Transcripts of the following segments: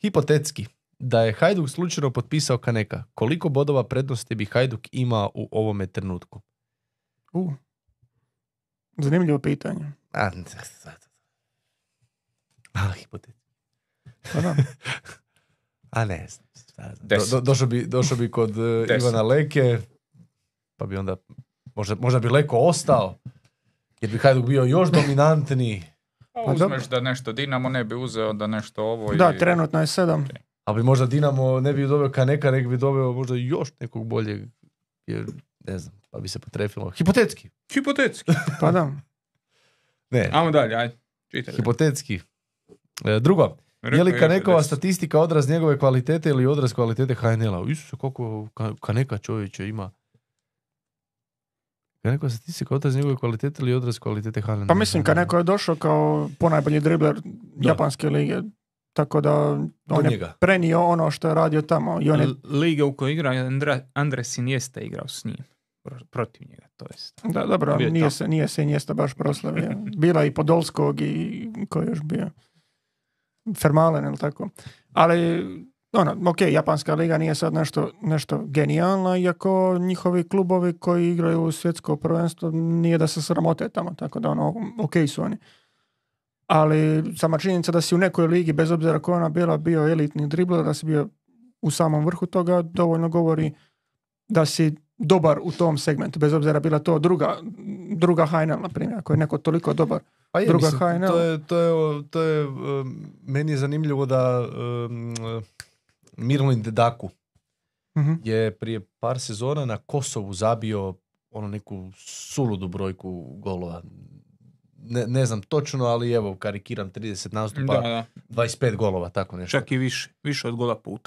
Hipotetski, da je Hajduk slučajno potpisao Kaneka, koliko bodova prednosti bi Hajduk imao u ovome trenutku? Zanimljivo pitanje. Hipotetski. Pa da. A ne, došao bi kod 10. Ivana Leke, pa bi onda, možda bi Leko ostao, jer bi Hajduk bio još dominantniji. Uzmeš da nešto Dinamo ne bi uzeo, da nešto ovo. Da, trenutno je 7. Ali bi možda Dinamo ne bi dobio Kaneka, nego bi dobio možda još nekog boljeg, jer ne znam, pa bi se potrefilo. Hipotetski. Pa da. Ne. Ajmo dalje, ajde. Čitaj. Hipotetski. Drugo, je li Kanekova statistika odraz njegove kvalitete ili odraz kvalitete HNL-a? Isuse, koliko Kaneka čovječe ima? Kanekova statistika odraz njegove kvalitete ili odraz kvalitete HNL-a? Pa mislim, Kaneko je došao kao ponajbolji dribler japanske lige. Tako da on je prenio ono što je radio tamo. I on je... Liga u kojoj igra Andres Iniesta igrao s njim. Protiv njega, to jest. Da, dobro, nije se Iniesta baš proslavio. Bila i Podolskog i ko je još bio? Fermalen ili tako. Ali, japanska liga nije sad nešto genijalna, iako njihovi klubovi koji igraju u svjetsko prvenstvo nije da se sramote tamo, tako da su oni. Ali sama činjenica da si u nekoj ligi, bez obzira koja ona bila, bio elitni dribler, da si bio u samom vrhu toga, dovoljno govori da si dobar u tom segmentu, bez obzira bila to druga HNL, na primjer, ako je neko toliko dobar. Pa je, druga mislim, HNL. To je meni je zanimljivo da Mirlin Dedaku je prije par sezona na Kosovu zabio neku suludu brojku golova. Ne znam točno, ali evo, karikiram 30 nastupa, 25 golova, tako nešto. Čak i više od gola puta.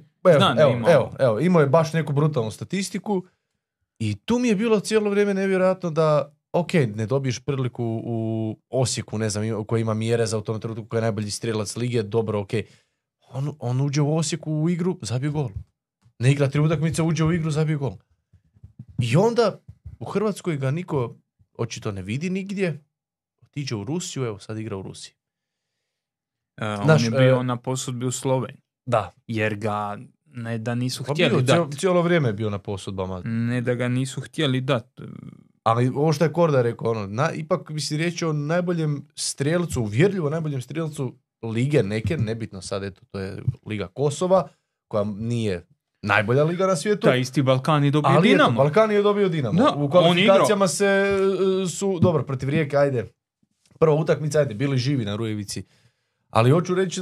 Evo, imao je baš neku brutalnu statistiku i tu mi je bilo cijelo vrijeme nevjerojatno da, ne dobiješ priliku u Osijeku, ne znam, koji ima Mjereza u tom trenutku, koji je najbolji strijelac lige, dobro, on uđe u Osijeku u igru, zabije gol. Ne igra 3 utakmice, uđe u igru, zabije gol. I onda u Hrvatskoj ga niko očito ne vidi nigdje, otiđe u Rusiju, evo sad igra u Rusiji. On je bio na posudbi u Sloveniji. Da. Jer ga ne da nisu htjeli dati. Cijelo vrijeme je bio na posudbama. Ne da ga nisu htjeli dati. Ali ovo što je Korda rekao, ipak bi si riječ o najboljem strijelcu, uvjerljivo najboljem strijelcu lige neke, nebitno sad, eto, to je Liga Kosova, koja nije najbolja liga na svijetu. Da, isti Balkan je dobio Dinamo. Balkan je dobio Dinamo. Da, u kvalifikacijama su, dobro, protiv Rijeke, ajde, prva utakmica, ajde, bili živi na Rujevici. Ali hoću reći,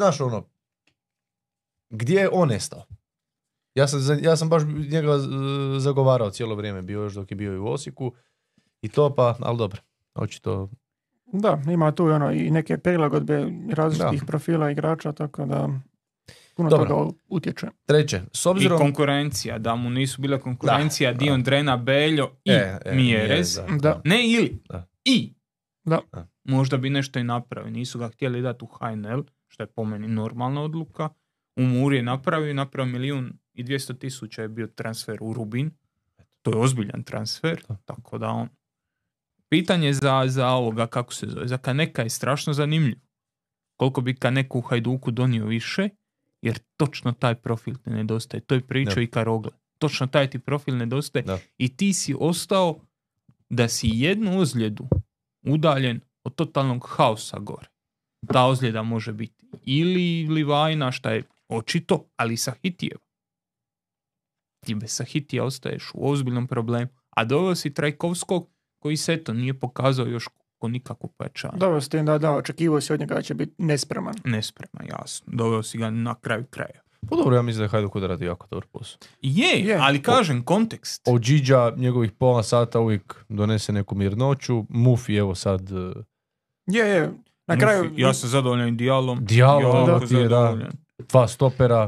gdje je on nestao? Ja sam baš njega zagovarao cijelo vrijeme, bio još dok je bio i u Osijeku i to, ali dobro, očito. Da, ima tu i neke prilagodbe različitih profila igrača, tako da puno toga utječe. Treće, s obzirom... I konkurencija, da mu nisu bila konkurencija Dion Drena, Beljo i Mjerez. Ne ili. Da. I. Da. Možda bi nešto i napravio. Nisu ga htjeli dati u HNL, što je po meni normalna odluka. U Muri je napravio 1.200.000 je bio transfer u Rubin. To je ozbiljan transfer, tako da on... Pitanje za ovoga, kako se zove, za Kaneka je strašno zanimljivo. Koliko bi Kaneka u Hajduku donio više, jer točno taj profil ti nedostaje. To je pričao i Karogle. Točno taj ti profil nedostaje. I ti si ostao da si jednu ozljedu udaljen od totalnog haosa gore. Ta ozljeda može biti ili Livajna, šta je očito, ali Sahitijeva. Ti bez Sahitija ostaješ u ozbiljnom problemu. A doveo si Trajkovskog, koji se to nije pokazao još ko nikako pojačanje. Doveo si da očekivao si od njega da će biti nespreman. Nespreman, jasno. Doveo si ga na kraju kraja. Pa dobro, ja mislim da je Hajduk radi jako dobar posao. Je, ali kažem, kontekst. Od Điđa njegovih pola sata uvijek donese neku mirnoću. Mufi, evo sad... Je. Na kraju... Ja sam zadovoljan Dijalom. Dijalo, da. 2 stopera.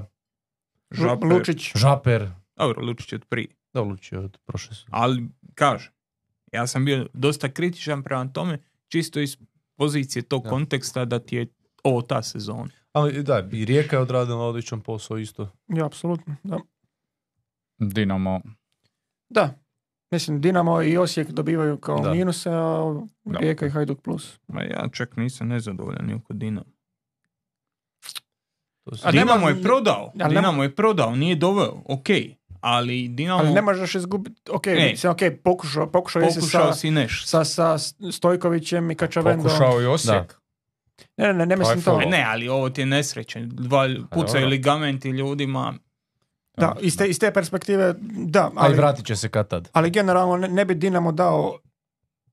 Žaper. Dobro, Lučić od prije. Da, Lučić od prošle. Ali, kažem, ja sam bio dosta kritičan prema tome, čisto iz pozicije tog konteksta da ti je ovo ta sezona. Ali da, i Rijeka je odradila odličan posao isto. Ja, apsolutno, da. Dinamo. Da, mislim, Dinamo i Osijek dobivaju kao minuse, a Rijeka i Hajduk plus. Ma ja čak nisam nezadovoljan oko Dinamo. A Dinamo nema- je prodao. ali Dinamo je prodao, nije doveo. Ok. Ali Dinamo... Ali ne možeš izgubiti, pokušao je se Pokušao si nešto. sa Stojkovićem i Kačavendom. Pokušao i Osijek. Ne mislim to. je Ne, ali ovo ti je nesreće. Pucaju dobro. ligamenti ljudima. Da, iz te perspektive, da. Ali vratit će se kad tad. Ali generalno ne bi Dinamo dao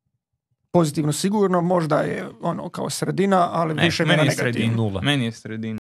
pozitivno sigurno, možda je kao sredina, ali više Meni nema je negativno. sredina. Nula. Meni je sredina.